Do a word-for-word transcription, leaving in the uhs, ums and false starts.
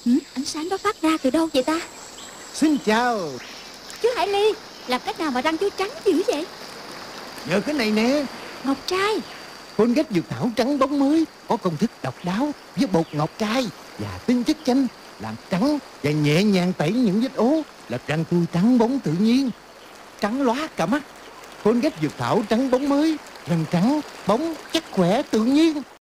Ừ, ánh sáng đó phát ra từ đâu vậy ta? Xin chào. Chú Hải Ly, làm cách nào mà răng chú trắng dữ vậy? Nhờ cái này nè. Ngọc trai. Colgate dược thảo trắng bóng mới có công thức độc đáo với bột ngọc trai và tinh chất chanh làm trắng và nhẹ nhàng tẩy những vết ố, làm răng tôi trắng bóng tự nhiên, trắng lóa cả mắt. Colgate dược thảo trắng bóng mới, răng trắng bóng chắc khỏe tự nhiên.